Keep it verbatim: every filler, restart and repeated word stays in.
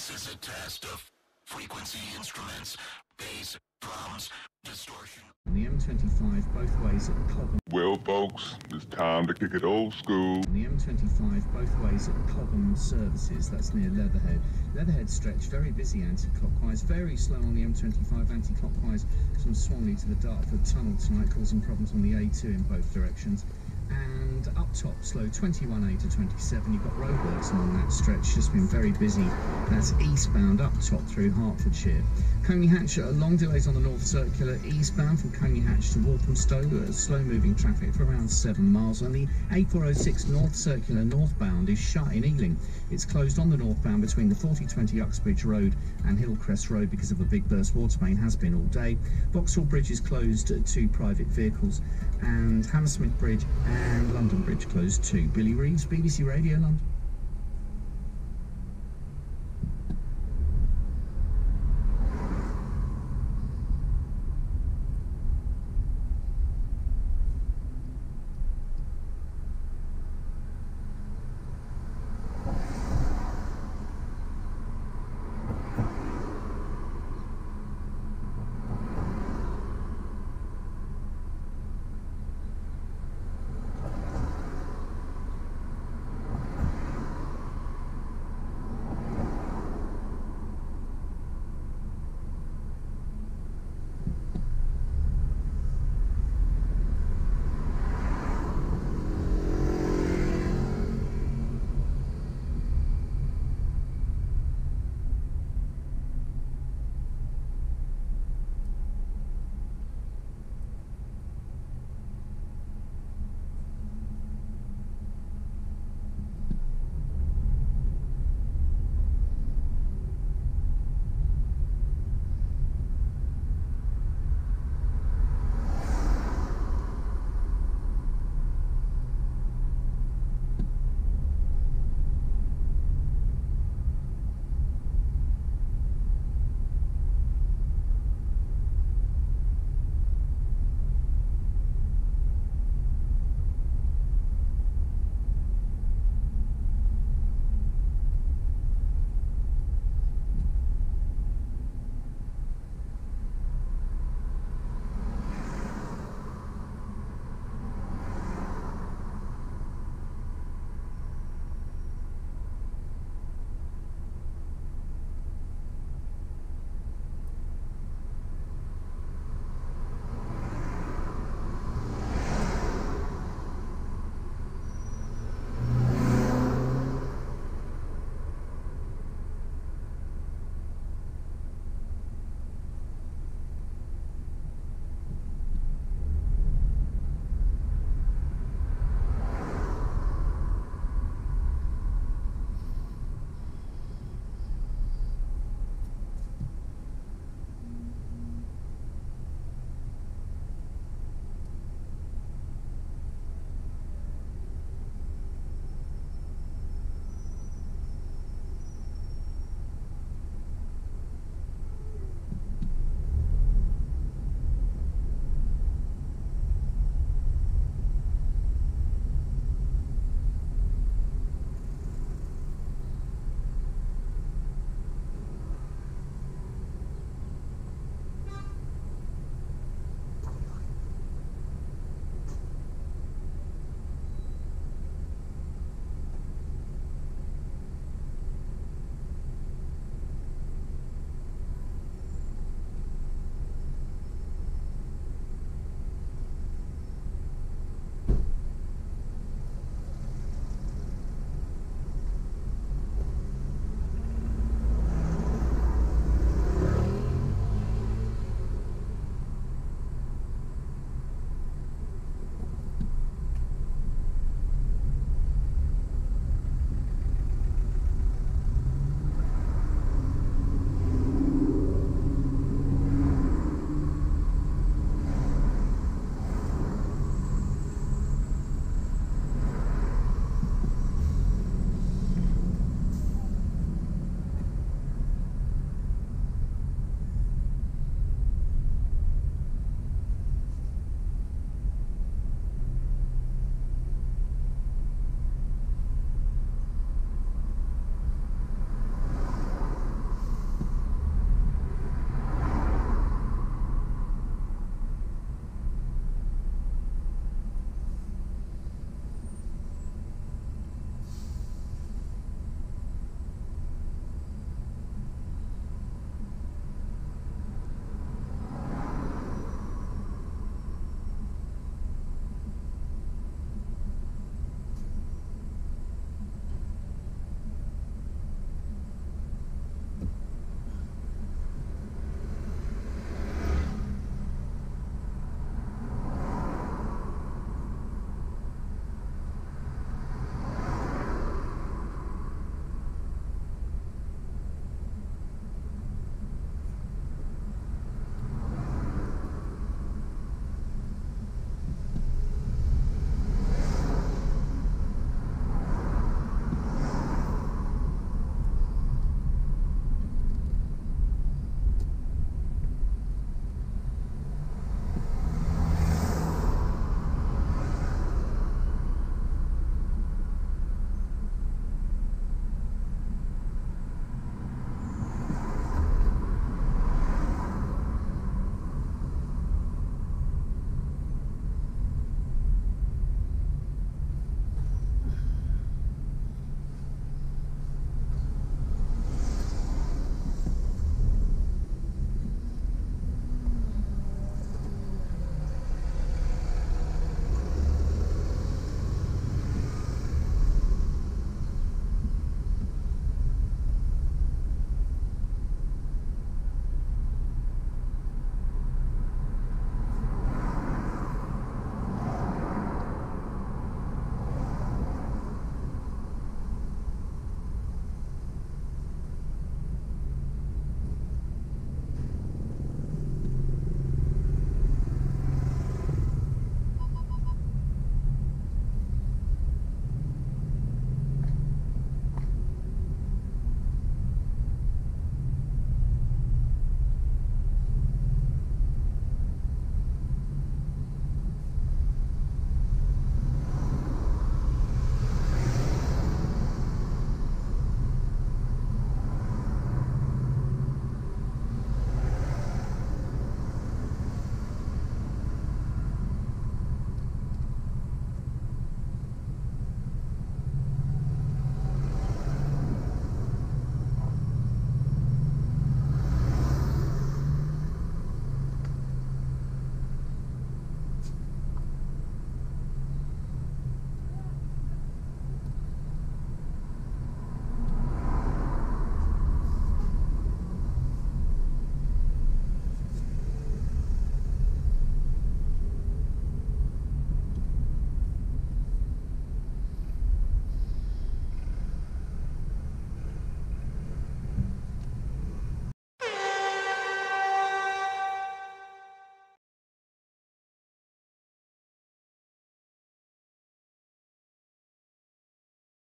This is a test of frequency instruments, bass, drums, distortion. On the M twenty-five both ways at Cobham. Well, folks, it's time to kick it old school. On the M twenty-five both ways at Cobham Services, that's near Leatherhead. Leatherhead stretch, very busy anti-clockwise, very slow on the M twenty-five anti-clockwise from Swanley to the Dartford Tunnel tonight, causing problems on the A two in both directions. And up top, slow twenty-one A to twenty-seven. You've got roadworks along that stretch, just been very busy. That's eastbound up top through Hertfordshire. Coney Hatch, uh, long delays on the North Circular eastbound from Coney Hatch to Walthamstow. Uh, slow moving traffic for around seven miles. And the A four oh six North Circular northbound is shut in Ealing. It's closed on the northbound between the forty twenty Uxbridge Road and Hillcrest Road because of a big burst water main, has been all day. Vauxhall Bridge is closed to private vehicles, and Hammersmith Bridge and London Bridge closed too. Billy Reeves, B B C Radio London.